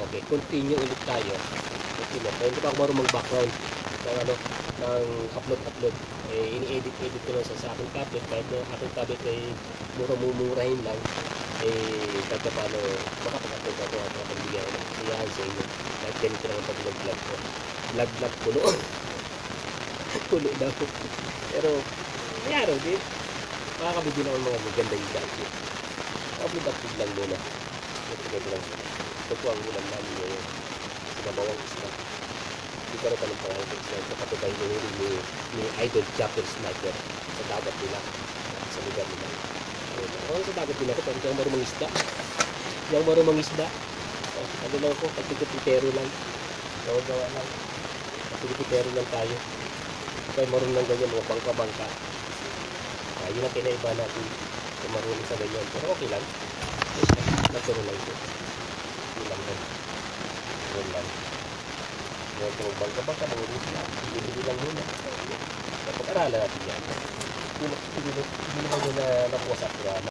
Okay, continue ulit tayo. Continue. Kaya hindi pa ako marunong mag-background ng ano, ng upload. Eh, ini-edit ko lang sa aking tablet. Kahit na aking tablet ay mumurahin lang. Eh, kahit na paano, makapag-upload ako at makapagbigay ako ng kasiyahan sa inyo. Kahit ganito lang ang pag-vlog ko. Vlog puno. Puno daw. Pero, mayroon din. Makakabigyan ako ng mga magandang gadget. Upload lang muna. Ito lang. Ito po ang ulam namin ngayon. Sinabawang isla. Hindi ka rin ka ng pangalan ng isla. Ito katubay ni Idol Chopper Sniper sa dagat nila. Sa lugar nila. Ako sa dagat nila ko, pero hindi ako marumang isda. Hindi ako marumang isda. Ano lang ako, pagpipitero lang. Gawa lang. Pagpipitero lang tayo. Kaya marunong lang ganyan, mga bangka-bangka. Yun ang kinaiba natin kung marunong sa ganyan. Pero okay lang. Nagturo lang ito. Yun lang. Ngayon kung bangka-bangka, marunong sila. Hindi lang muna. Pag-aralan natin yan. Hindi naman yun na nakuha sa programa.